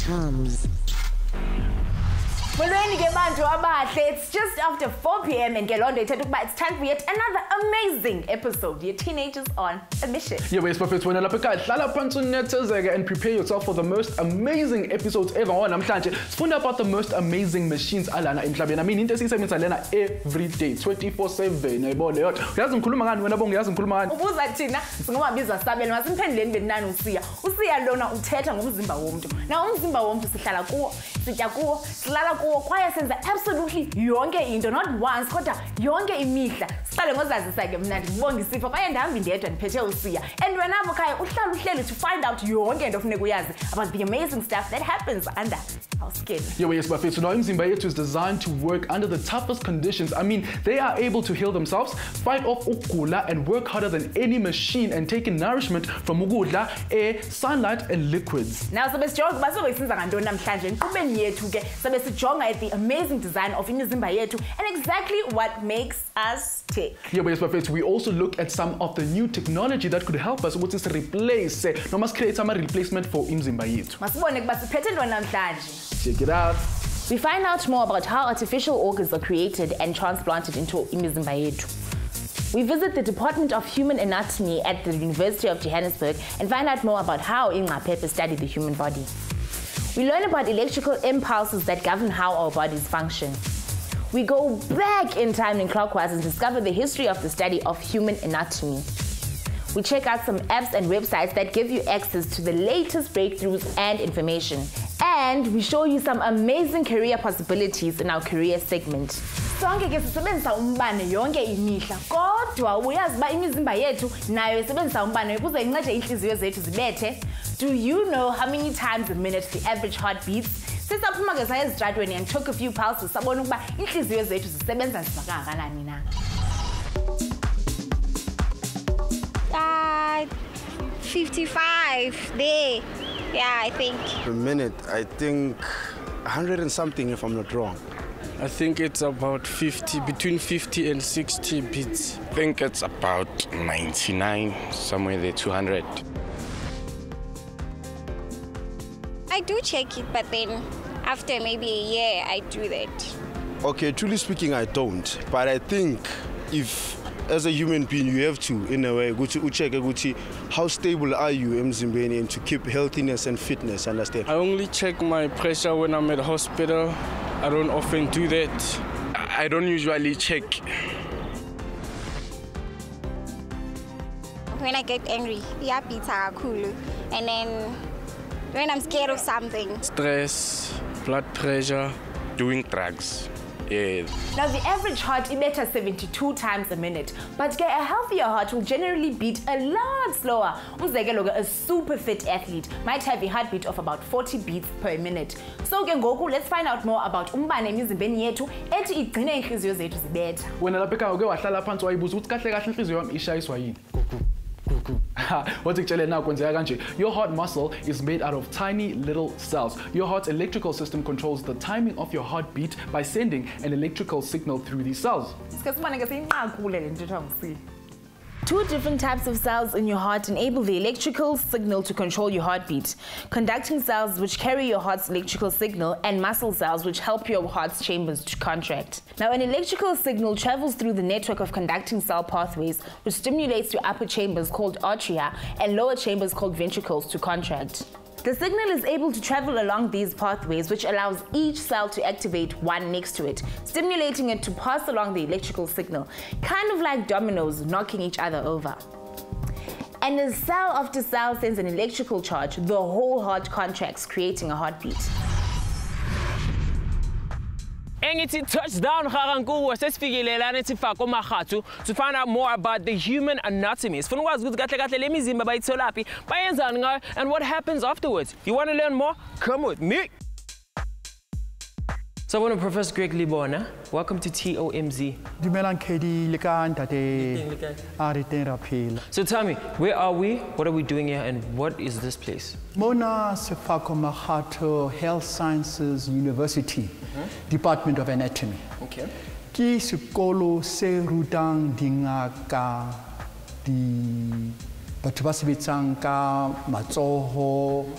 TOMz. It's just after 4 p.m. in Gelondo. It's time for yet another amazing episode. Your teenagers on a mission. Yeah, we're supposed to and prepare yourself for the most amazing episodes ever. I'm find out about the most amazing machines alana in Club. I mean, every day, 24/7. Kwaye senza absolutely yonke into, not once kodwa yonke imihla. Siqale ngozazisa ke mna ndibonga isifo kwaye ndihambi ndedwa ndiphethe usiya. And wena bukhaya uhleli to find out yonke into ofuneka uyazi about the amazing stuff that happens under our skin. Yeah, yes, but so now imzimba yethu is designed to work under the toughest conditions. I mean, they are able to heal themselves, fight off ukugula, and work harder than any machine and take in nourishment from ukudla, air, sunlight, and liquids. Now, sijonga basokuyisenza ngantoni namhlanje enkqubeni yethu ke sijonga at the amazing design of imizimba yethu and exactly what makes us tick. Yeah, but yes, perfect. We also look at some of the new technology that could help us with this replace, no must create some replacement for imizimba yethu. Masibone kuba siphethe ntoni namhlanje. Check it out. We find out more about how artificial organs are created and transplanted into imizimba yethu. We visit the Department of Human Anatomy at the University of Johannesburg and find out more about how ingqaphephe study the human body. We learn about electrical impulses that govern how our bodies function. We go back in time and clockwise and discover the history of the study of human anatomy. We check out some apps and websites that give you access to the latest breakthroughs and information. And we show you some amazing career possibilities in our career segment. Sonke ke sisebenzisa umbane yonke imihla kodwa uyazi ba imizimba yethu nayo isebenzisa umbane ukuze incede inhliziyo zethu zibethe. Do you know how many times a minute the average heart beats? Sisaphuma ke saya ezitratweni and took a few pulses sabona ukuba inhliziyo zethu zisebenza kangakanani na. 55 there. Yeah, I think. Per minute, I think 100 and something if I'm not wrong. I think it's about 50, between 50 and 60 beats. I think it's about 99, somewhere there, 200. I do check it, but then after maybe a year, I do that. Okay, truly speaking, I don't. But I think if, as a human being, you have to, in a way, check how stable are you emzimbeni and to keep healthiness and fitness, understand? I only check my pressure when I'm at the hospital. I don't often do that. I don't usually check. When I get angry, yeah, pizza cool. And then when I'm scared of something. Stress, blood pressure. Doing drugs. Yeah. Now the average heart beats 72 times a minute, but a healthier heart will generally beat a lot slower. A super fit athlete might have a heartbeat of about 40 beats per minute. So let's find out more about umbane emizimbeni yethu ethi igcine inhliziyo zethu zibetha. Wena lapha uke wahlala phansi wayibuza ukuthi kahle kahle inhliziyo yami ishayiswa yini? Your heart muscle is made out of tiny little cells. Your heart's electrical system controls the timing of your heartbeat by sending an electrical signal through these cells. Two different types of cells in your heart enable the electrical signal to control your heartbeat. Conducting cells which carry your heart's electrical signal and muscle cells which help your heart's chambers to contract. Now an electrical signal travels through the network of conducting cell pathways which stimulates your upper chambers called atria and lower chambers called ventricles to contract. The signal is able to travel along these pathways, which allows each cell to activate one next to it, stimulating it to pass along the electrical signal, kind of like dominoes knocking each other over. And as cell after cell sends an electrical charge, the whole heart contracts, creating a heartbeat. Engithi touchdown Garankuwa sesifikelelana etifaka omahathu to find out more about the human anatomy. Sifuna ukwazi ukuthi kahle kahle lemizimba bayitholaphi, bayenzani ngayo and what happens afterwards. You want to learn more? Come with me. So I'm Professor Greg Libona. Welcome to TOMz. So tell me, where are we? What are we doing here? And what is this place? Mona Sefako Mahato Health Sciences University, Department of Anatomy. Okay. Ki sekolo se rutang dingaka di batho ba sebetsang ka matsoho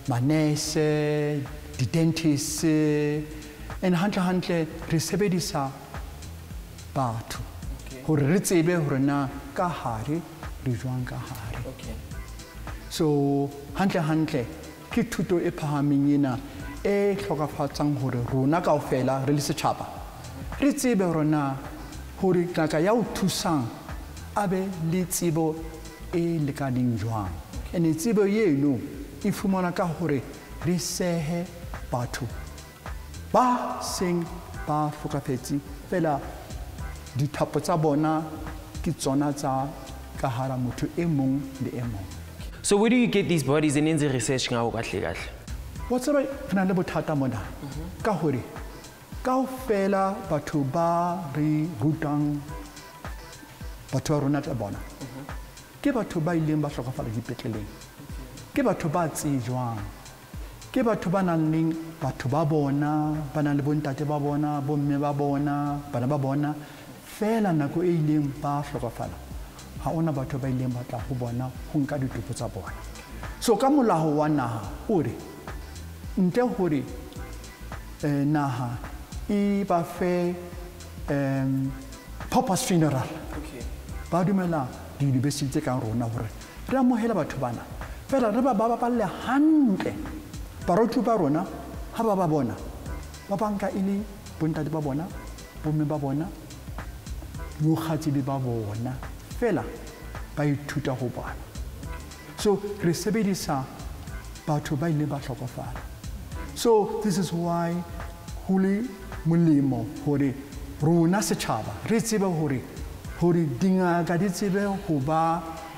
manese, di dentist, and hantle re sebedisa batho hore re tsebe hore na ka hare re jwang ka hare. So hantle ke thuto e phahameng ena e hlokafatsang hore rona kaofela re le setjhaba re tsebe hore na hore ngaka ya o thusang abe le tsebo e lekaneng jwang. And tsebo eno e fumana ka hore re sehe batho ba seng ba hlokafetse fela dithapo tsa bona ke tsona tsa ka hara motho e mong le e mong. So where do you get these bodies and in the research ngaho kahle kahle? What's about re le bothata mona ka hore kaofela batho ba re rutang batho ba rona tsa bona ke batho ba ileng ba hlokafala dipetleleng, ke batho ba tsejwang, ke batho ba nang le batho ba bona, ba nang le bontate ba bona, bomme ba bona, bana ba bona fela nako e ileng ba hlokafala ha ona batho ba ileng ba tla ho bona ho nka ditopo tsa bona. So ka molao wa naha o re ntle hore naha e ba fe purpose funeral ba dumela di university tse kang rona hore re amohela batho bana fela re ba bapalle hantle baruti ba rona ha ba bona ba banka ile bontate ba bona, bomme ba bona, yo khatsile ba bona fela ba ithuta ho bona. So re sebedisa batho ba ile ba hlokofala. So this is why huli molemo hore rona setjhaba re tsebe hore dingaka di tsebe ho ba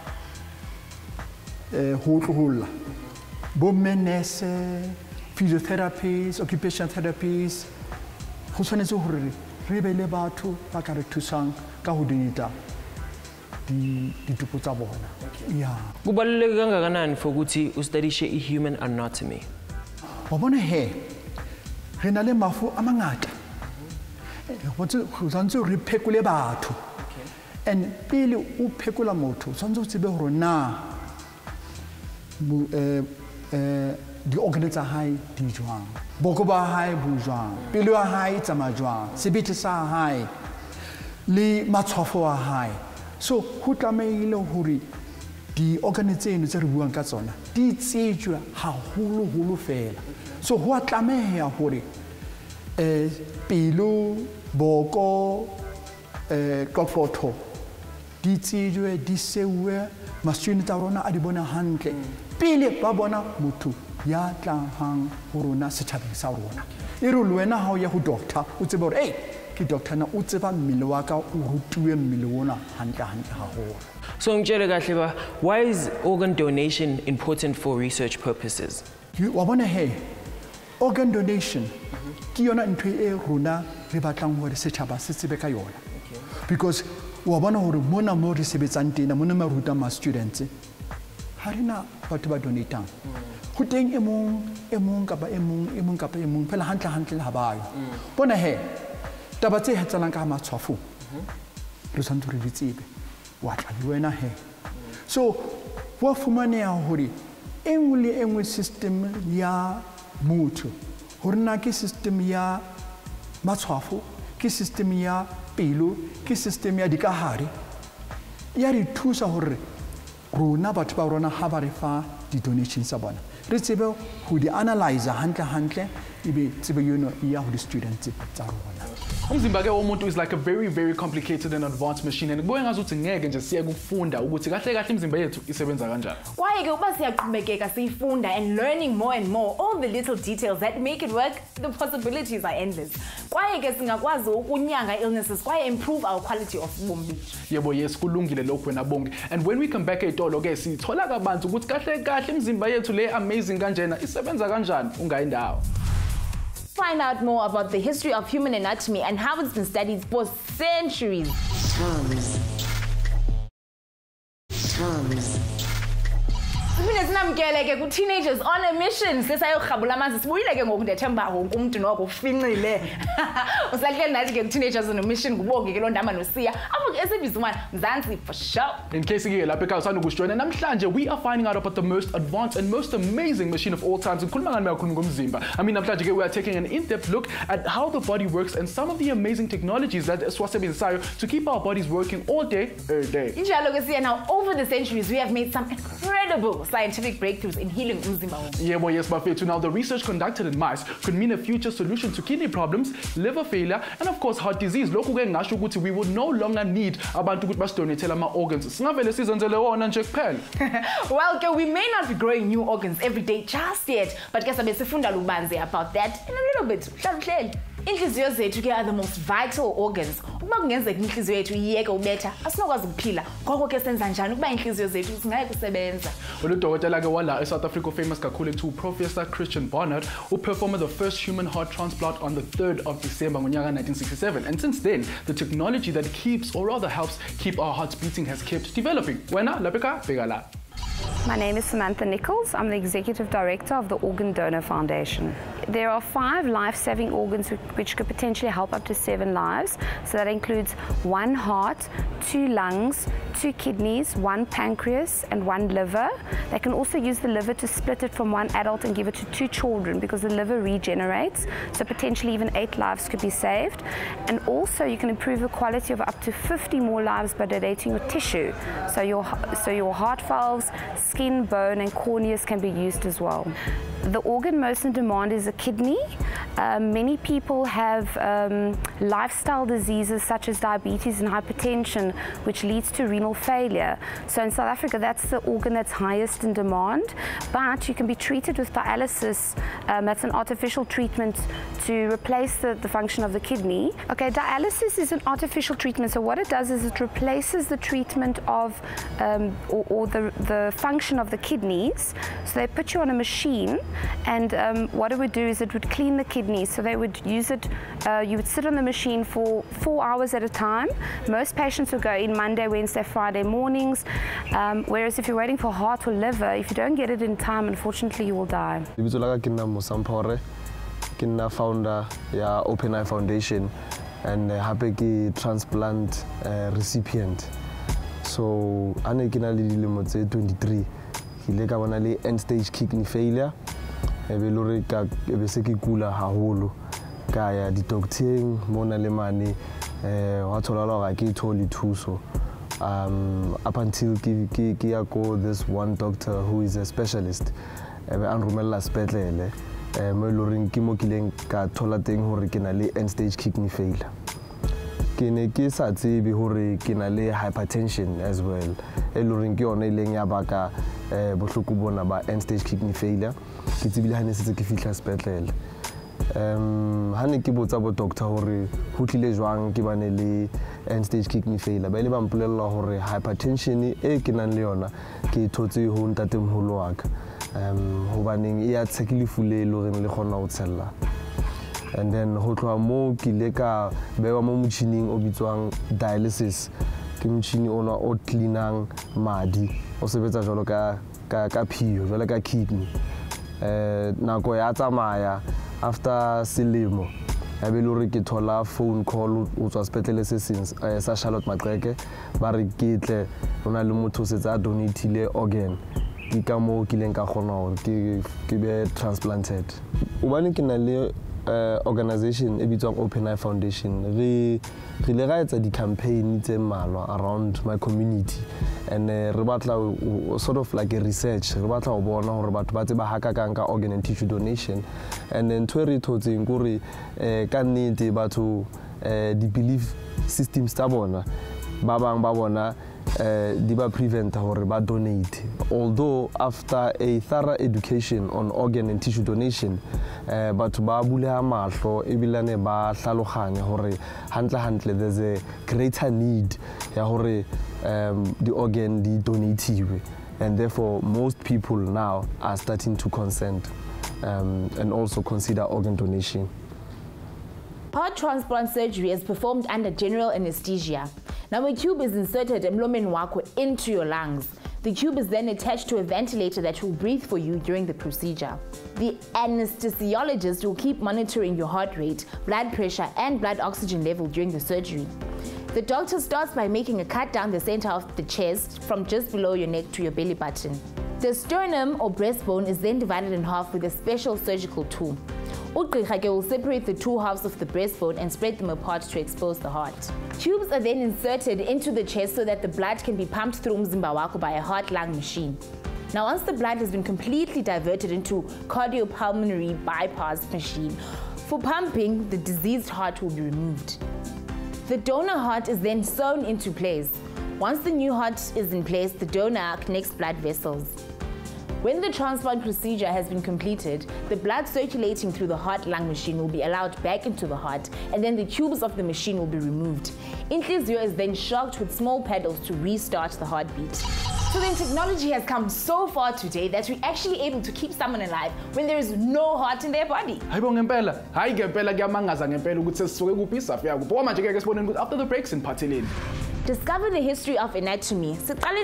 ho tloholla bomme, nurse, physiotherapists, occupational therapists go tshwanetse hore re be le batho ba ka re thusang ka ho dinita ditupo tsa bona. Yeah. Kubaluleke kangakanani for ukuthiustudishe i-human anatomy? Wa bona he re na le mafu a mangata go tshwanetse re phekole batho and pele o phekola motho tshwanetse o tsebe hore na di organs tsa hae di jwang, boko ba hae bo jwang, pelo ya hae tsamaya jwang, sebete sa hae le matshwafo a hae. So ho tlamehile hore di organs tseno tse re buang ka tsona di tsejwe haholo fela. So ho tlameha hore pelo, boko, qofotho di tsejwe di seuwe masune tsa rona a di bona hantle pele ba bona motho ya tlahang ho rona setjhabeng sa rona. E re le wena ha o ya ho doctor o tsebe hore ke doctor na o tseba mmele wa ka o rutuwe mmele wona hantle haholo. So ngitshele kahle ba, why is organ donation important for research purposes? Wa bona he organ donation ke yona ntho e rona re batlang hore setjhaba se tsebe ka yona. Because wa bona hore mona mo re sebetsang tena mona ma ruta ma students ha rena batho ba donatang ho teng e mong kapa e mong phela hantle ha bayo. Bona he taba tse hetsalang ka matshwafo re tshwanetse re di tsebe wa tla le wena he. So wa fumaneha hore engwe system ya motho hore na ke system ya matshwafo, ke system ya pelo, ke system ya dikahare ya re thusa hore rona batho ba rona ha ba re fa di donations tsa bona re tsebe ho di analyze hantle ibe tsebe yono ya ho di students tsa rona. Umzimba ke womuntu is like a very complicated and advanced machine, and kubuye ngazuthi ngeke nje siye kufunda ukuthi kahle imizimba yethu isebenza kanjani. Kwaye ke uba siyaqhubekeka siyifunda and learning more and more all the little details that make it work, the possibilities are endless. Kwaye ke singakwazi ukunyanga illnesses kwaye improve our quality of ubomi bethu. Yebo, yes, kulungile lokho wena bonke. And when we come back etolo ke sithola kabanzi ukuthi kahle imizimba yethu le amazing kanjena isebenza kanjani ungayindawo. Find out more about the history of human anatomy and how it's been studied for centuries. TOMz. Samkele ke ku teenagers on a mission. Sesayokhabula amanzi sibuyile ke ngoku ndethemba wonke umuntu noko ufinqile. Usahleli nathi ke teenagers on a mission kubonke ke lo ndama noSiya. Apho ke SABC Mzansi for sure. In case ke lapha ekhaya usanda ukujoina namhlanje we are finding out about the most advanced and most amazing machine of all times. Ngikhuluma ngani mayakhuluma ngomzimba. I mean namhlanje ke we are taking an in-depth look at how the body works and some of the amazing technologies that siwasebenzisayo to keep our bodies working all day, every day. Injalo ke Siya, now over the centuries we have made some incredible scientific breakthroughs in healing umzimba wonke. Yeah, well, yes, Bafethu. Now, the research conducted in mice could mean a future solution to kidney problems, liver failure, and of course, heart disease. Lokhu ke ngasho ukuthi we would no longer need abantu ukuthi basidonate ama-organs. Singavele sizenzele wona nje kuphela. Well, we may not be growing new organs every day just yet, but ke sabe sifunda lubanzi about that in a little bit. Inhliziyo zethu ke are the most vital organs. Ukuba kungenzeka inhliziyo yethu iyeke ubetha, asinokwazi ukuphila. Ngoko ke senza njani ukuba inhliziyo zethu zingeke kusebenza? Udokotela ke wala eSouth Africa famous kakhulu to Professor Christian Barnard, who performed the first human heart transplant on the 3rd of December ngonyaka 1967. And since then, the technology that keeps or rather helps keep our hearts beating has kept developing. Wena lapeka begala. My name is Samantha Nichols. I'm the Executive Director of the Organ Donor Foundation. There are 5 life-saving organs which could potentially help up to 7 lives. So that includes 1 heart, 2 lungs, 2 kidneys, 1 pancreas and 1 liver. They can also use the liver to split it from 1 adult and give it to 2 children because the liver regenerates. So potentially even 8 lives could be saved. And also you can improve the quality of up to 50 more lives by donating your tissue. So your heart valves, skin, bone and corneas can be used as well. The organ most in demand is the kidney. Many people have lifestyle diseases such as diabetes and hypertension, which leads to renal failure. So in South Africa, that's the organ that's highest in demand. But you can be treated with dialysis. That's an artificial treatment to replace the function of the kidney. Okay, dialysis is an artificial treatment. So what it does is it replaces the treatment of or the function of the kidneys. So they put you on a machine, and what it would do is it would clean the kidneys. So they would use it, you would sit on the machine for 4 hours at a time. Most patients will go in Monday, Wednesday, Friday mornings, whereas if you're waiting for heart or liver, if you don't get it in time, unfortunately you will die. I'm founder ya Open Eye Foundation and happy transplant recipient. So ane ke na le dilemo tse 23 ke ile ka bona le end stage kidney failure ebe lore ka ebe se ke kula haholo ka ya di doctoring mona le mane wa thola la ga ke tholi thuso up until ke ya go this one doctor who is a specialist ebe an romella sepetlele mo loring ke mo kileng ka thola teng hore ke na le end stage kidney failure. Ke ne ke sa tsebe hore ke na le hypertension as well. Loring ke yone ileng ya baka bohloko bona ba end stage kidney failure. Ke tsebile ha ne setse ke fihla sepetlele. Ha ne ke botsa bo doctor hore ho tlile jwang ke bane le end stage kidney failure. Ba ile ba mpolella hore hypertension e ke nang le yona ke thotse ho ntatemholo wa ka. Hobaneng e ya tsekilifule loreng le khona ho tsella. And then ho tloha mo ke ile ka bewa mo motjhining o bitswang dialysis ke motjhini ona o cleanang madi o sebetsa jalo ka phio jalo ka kidney nako ya tsamaya after selemo ya be lore ke thola phone call o tswa sepetlele se seng sa Charlotte Maqeke ba re ke tle ona le motho se tsa donate organ ke ka mo ke leng ka gona hore ke be transplanted o bane ke na le organization e bitswang Open Eye Foundation. Re le ga etsa di campaign tse mmalwa around my community and re batla sort of like a research re batla ho bona hore batho ba tseba haka ka organ and tissue donation and then to re thotseng gore ka nnete batho di belief systems tsa bona ba bang ba bona di ba prevent hore ba donate. Although after a thorough education on organ and tissue donation batho ba buleha mahlo ebilane ba hlaloganya hore hantle there's a greater need ya hore the organ di donatiwe, and therefore most people now are starting to consent and also consider organ donation. Heart transplant surgery is performed under general anesthesia. Now, a tube is inserted emlomeni wakho into your lungs. The tube is then attached to a ventilator that will breathe for you during the procedure. The anesthesiologist will keep monitoring your heart rate, blood pressure, and blood oxygen level during the surgery. The doctor starts by making a cut down the center of the chest from just below your neck to your belly button. The sternum or breastbone is then divided in half with a special surgical tool. Ugqirha will separate the two halves of the breastbone and spread them apart to expose the heart. Tubes are then inserted into the chest so that the blood can be pumped through umzimba wakho by a heart-lung machine. Now, once the blood has been completely diverted into cardiopulmonary bypass machine, for pumping, the diseased heart will be removed. The donor heart is then sewn into place. Once the new heart is in place, the donor connects blood vessels. When the transplant procedure has been completed, the blood circulating through the heart-lung machine will be allowed back into the heart, and then the tubes of the machine will be removed. Inhliziyo is then shocked with small paddles to restart the heartbeat. So then technology has come so far today that we're actually able to keep someone alive when there is no heart in their body. After the breaks in Patilin. Discover the history of anatomy.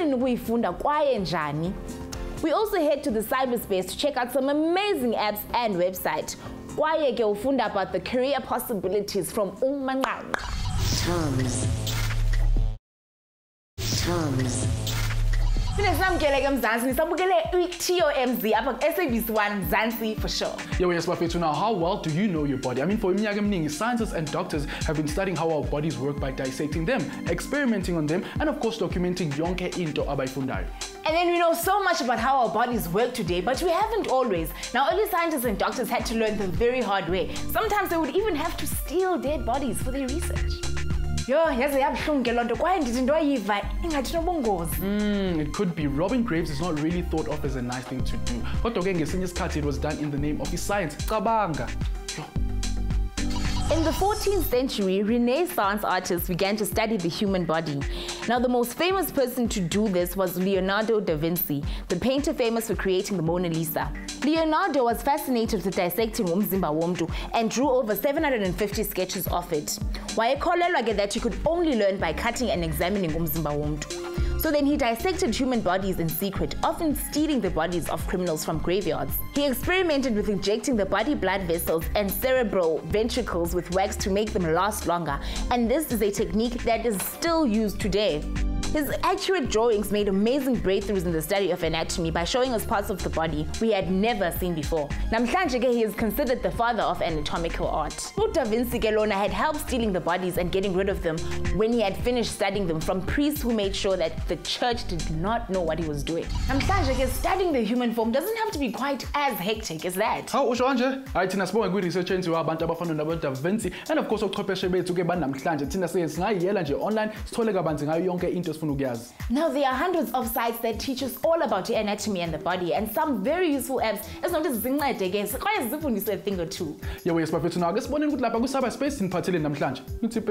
We also head to the cyberspace to check out some amazing apps and websites. Kwaye ke ufunda about the career possibilities from umanqanqa. TOMz. TOMz apha SABC 1 Mzansi for sure. Yes, Bafethu, now how well do you know your body? I mean, for iminyaka scientists and doctors have been studying how our bodies work by dissecting them, experimenting on them, and of course documenting yonke into abayfundayo. And then we know so much about how our bodies work today, but we haven't always. Now, early scientists and doctors had to learn the very hard way. Sometimes they would even have to steal dead bodies for their research. It could be. Robbing graves is not really thought of as a nice thing to do. But it was done in the name of his science. In the 14th century, Renaissance artists began to study the human body. Now, the most famous person to do this was Leonardo da Vinci, the painter famous for creating the Mona Lisa. Leonardo was fascinated with dissecting umzimba womuntu and drew over 750 sketches of it. Wayekholelwa ke that you could only learn by cutting and examining umzimba womuntu. So then he dissected human bodies in secret, often stealing the bodies of criminals from graveyards. He experimented with injecting the body blood vessels and cerebral ventricles with wax to make them last longer, and this is a technique that is still used today. His accurate drawings made amazing breakthroughs in the study of anatomy by showing us parts of the body we had never seen before. Namhlanje he is considered the father of anatomical art. Da Vinci had help stealing the bodies and getting rid of them when he had finished studying them from priests who made sure that the church did not know what he was doing. Namhlanje studying the human form doesn't have to be quite as hectic as that. How ushanje? Thina sibonga kwi research into abantu abafana nabo Da Vinci, and of course ochwepheshe bethu ke banamhlanje thina singayiyela nje online sithole kabanzi ngayo yonke into. Now, there are hundreds of sites that teach us all about the anatomy and the body, and some very useful apps as long as zincede again. So quite a thing or two. Yes, but now let's in Patilin namhlanje.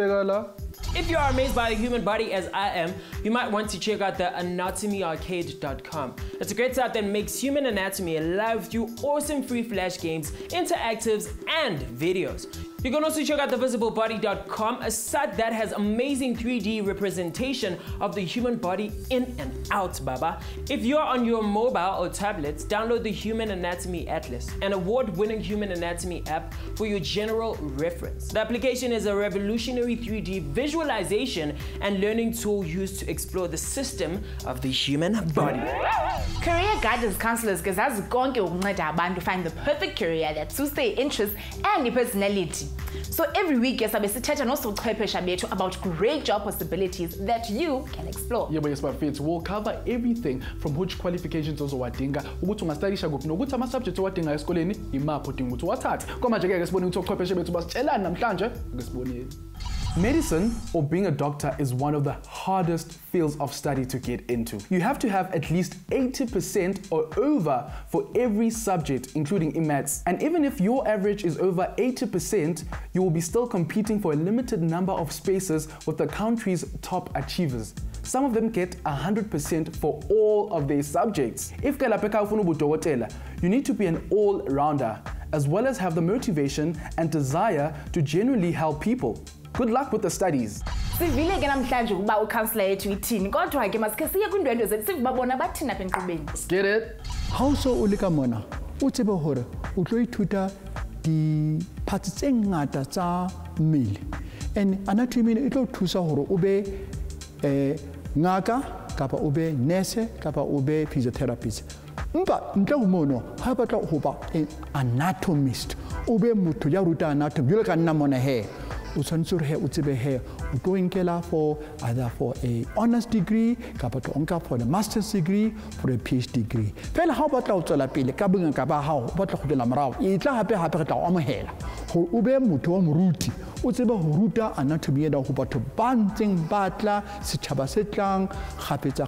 If you are amazed by the human body as I am, you might want to check out the anatomyarcade.com. It's a great site that makes human anatomy alive through awesome free flash games, interactives, and videos. You can also check out thevisiblebody.com, a site that has amazing 3D representation of the human body in and out, baba. If you're on your mobile or tablets, download the Human Anatomy Atlas, an award-winning human anatomy app for your general reference. The application is a revolutionary 3D visualization and learning tool used to explore the system of the human body. Career guidance counselors to find the perfect career that suits their interests and their personality. So every week, yes, about great job possibilities that you can explore. Yeah, but yes, but we'll cover everything from which qualifications also wadinga, ukuthi ungastudisha kuphi nokuthi ama subjects owadinga esikoleni imaphi odinga ukuthi wathathe. Koma nje ke sibone ukuthi ochwepheshe bethu basitshelana namhlanje ngesibonile. Medicine, or being a doctor, is one of the hardest fields of study to get into. You have to have at least 80% or over for every subject, including maths. And even if your average is over 80%, you will be still competing for a limited number of spaces with the country's top achievers. Some of them get 100% for all of their subjects. If you need to be an all-rounder, as well as have the motivation and desire to genuinely help people. Good luck with the studies. Sivile ke namhlanje ukuba ucounselor yethu ithini kodwa ke masike siye kwindwendwe zethu sivabona bathina apha enkqubeni. Let's get it. How so o le ka mona o tsebe hore o tlo ithuta di-parts tse ngata tsa mmele and anatomy e tlo thusa hore o be ngaka kapa o be nurse kapa o be physiotherapist. Mpa ntle ho mono ha batla ho ba anatomist o be motho ya ruta anatomy jwale ka nna mona he o tshwanetse hore o tsebe he o tlo nkela for either for a honors degree kapa to onka for a master's degree for a PhD degree. Fela ha o batla ho tswela pele ka bongaka ba hao o batla go dela morao e tla hape re tla o amohela go o be motho wa moruti o tsebe ho ruta anatomy ena go batho ba ntseng batla setjhaba se tlang kgapetsa.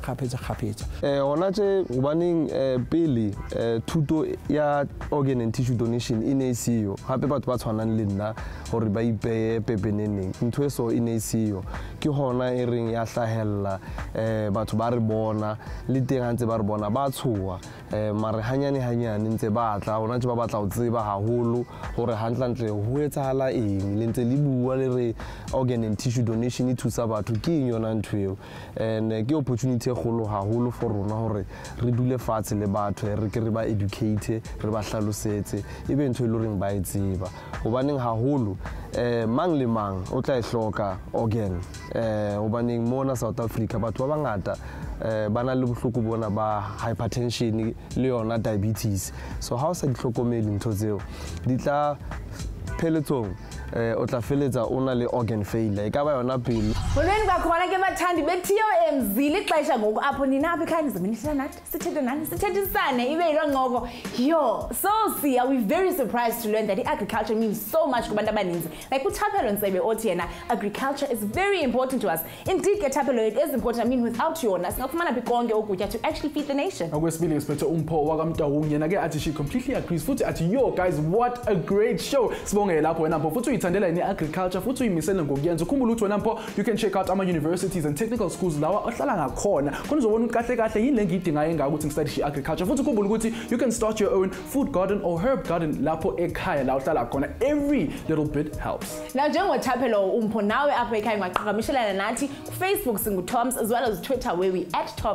Ona tse gobaneng pele thuto ya organ and tissue donation e ne e seyo gape batho ba tshwanang le nna gore ba ipeye pepeneneng ntho e so e ne e seyo ke gona e reng ya hlahella batho ba re bona le teng ha ntse ba re bona ba tshoa mare hanyane ntse ba tla ona tse ba batla ho tseba haholo gore hantlantle ho etsahala eng le ntse le bua le re organ and tissue donation e thusa batho ke eng yona ntho eo and ke opportunity e kgolo haholo for rona gore re dule fatshe le batho re ke re ba educate re ba hlalosetse e be ntho e le reng ba e tseba gobaneng haholo mang le mang o tla e hloka organ gobaneng mona South Africa batho ba bangata ba na le bohloko bona ba hypertension le yona diabetes so ha o sa di hlokomele ntho tseo di tla pheletsong o tla feletsa o na le organ failure e ka ba yona pele Molweni bakhona ke bathandi be-TOMz lixesha ngoku apho nina apha ekhaya nizobonisa nathi sithethe nani sithethisane ibe yiloo ncoko yo so are we very surprised to learn that agriculture means so much kubantu abaninzi like uThapelo Ntsebe othi yena agriculture is very important to us indeed ke Thapelo it is important I mean without yona singafumana phi konke ukutya to actually feed the nation Okwesibili siphethe umpho wakamtawung yena ke athi she completely agrees futhi athi yo guys what a great show sibongele lapho wena mpho futhi uyithandela ini agriculture futhi uyimisele ngokuyenza ukhumbula ukuthi wena mpho you can check out ama universities and technical schools lawa ohlala ngakhona khona uzobona ukuthi kahle yini lengidinga enga ukuthi ngistudy agriculture futhi ukhumbula ukuthi you can start your own food garden or herb garden lapho ekhaya la uhlala khona every little bit helps now njengoThapelo umpho nawe apha ekhaya ngaqhakamishelana nathi ku Facebook singu-TOMz as well as Twitter where we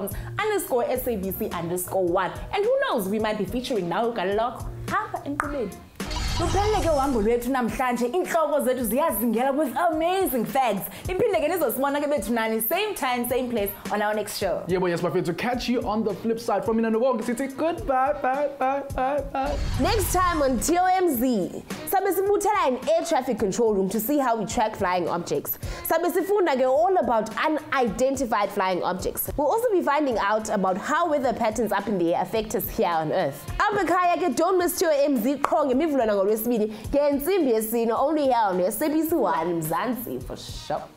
@TOMz_SABC_1 and who knows we might be featuring nawe ugalelokho hapha enkqubeni Luphelele ke uhambo lwethu namhlanje inhloko zethu ziyazingela with amazing facts. Iphinde ke nizosibona ke bethu nani same time same place on our next show. Yeah, but yes, my friends, to catch you on the flip side from Mina Novong, say goodbye, bye. Next time on TOMz, sabe sibuthela in air traffic control room to see how we track flying objects. Sabe sifunda ke all about unidentified flying objects. We'll also be finding out about how weather patterns up in the air affect us here on Earth. Abekhaya ke don't miss TOMz qho ngemivulo ngolwesibili ngensimbi yesine only here on SABC1 Mzansi for sure.